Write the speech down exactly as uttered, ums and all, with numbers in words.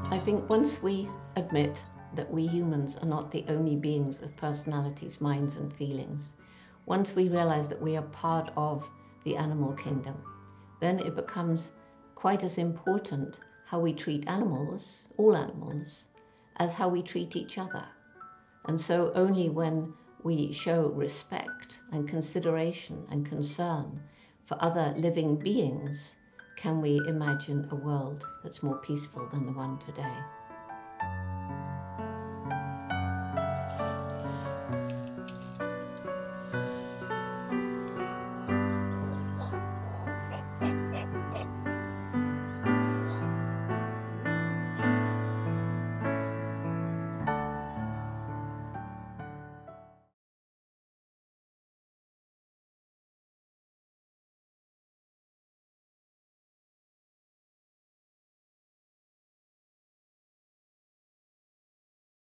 I think once we admit that we humans are not the only beings with personalities, minds and feelings, once we realize that we are part of the animal kingdom, then it becomes quite as important how we treat animals, all animals, as how we treat each other. And so only when we show respect and consideration and concern for other living beings can we imagine a world that's more peaceful than the one today.